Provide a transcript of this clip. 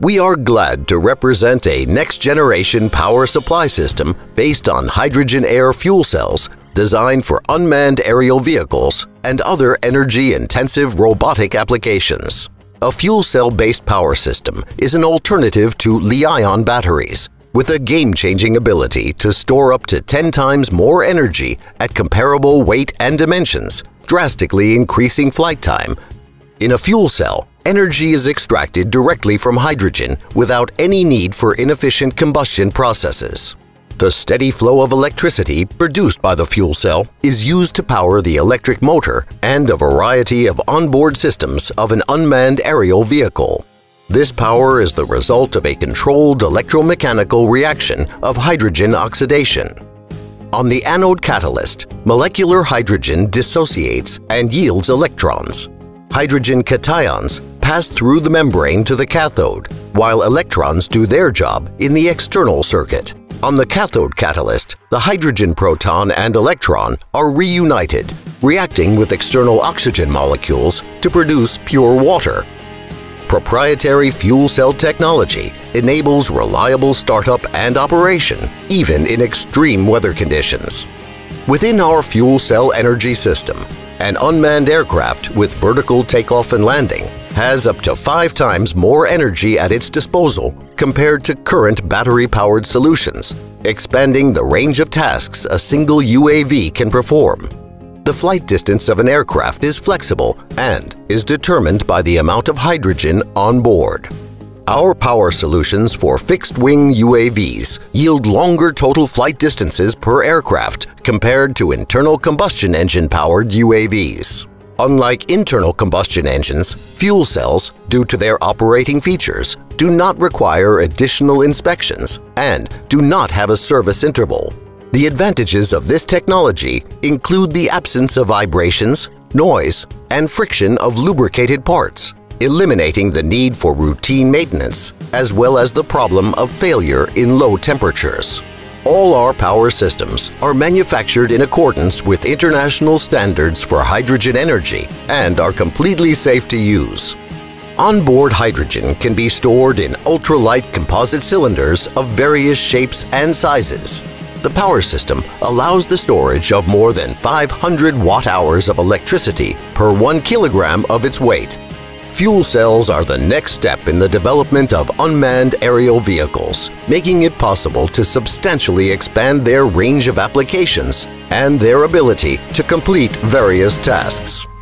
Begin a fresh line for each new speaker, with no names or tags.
We are glad to represent a next-generation power supply system based on hydrogen-air fuel cells designed for unmanned aerial vehicles and other energy-intensive robotic applications. A fuel cell-based power system is an alternative to Li-ion batteries with a game-changing ability to store up to 10 times more energy at comparable weight and dimensions, drastically increasing flight time. In a fuel cell, energy is extracted directly from hydrogen without any need for inefficient combustion processes. The steady flow of electricity produced by the fuel cell is used to power the electric motor and a variety of onboard systems of an unmanned aerial vehicle. This power is the result of a controlled electromechanical reaction of hydrogen oxidation. On the anode catalyst, molecular hydrogen dissociates and yields electrons. Hydrogen cations pass through the membrane to the cathode, while electrons do their job in the external circuit. On the cathode catalyst, the hydrogen proton and electron are reunited, reacting with external oxygen molecules to produce pure water. Proprietary fuel cell technology enables reliable startup and operation, even in extreme weather conditions. Within our fuel cell energy system, an unmanned aircraft with vertical takeoff and landing has up to 5 times more energy at its disposal compared to current battery-powered solutions, expanding the range of tasks a single UAV can perform. The flight distance of an aircraft is flexible and is determined by the amount of hydrogen on board. Our power solutions for fixed-wing UAVs yield longer total flight distances per aircraft compared to internal combustion engine-powered UAVs. Unlike internal combustion engines, fuel cells, due to their operating features, do not require additional inspections and do not have a service interval. The advantages of this technology include the absence of vibrations, noise, and friction of lubricated parts, eliminating the need for routine maintenance, as well as the problem of failure in low temperatures. All our power systems are manufactured in accordance with international standards for hydrogen energy and are completely safe to use. Onboard hydrogen can be stored in ultralight composite cylinders of various shapes and sizes. The power system allows the storage of more than 500 watt-hours of electricity per 1 kilogram of its weight. Fuel cells are the next step in the development of unmanned aerial vehicles, making it possible to substantially expand their range of applications and their ability to complete various tasks.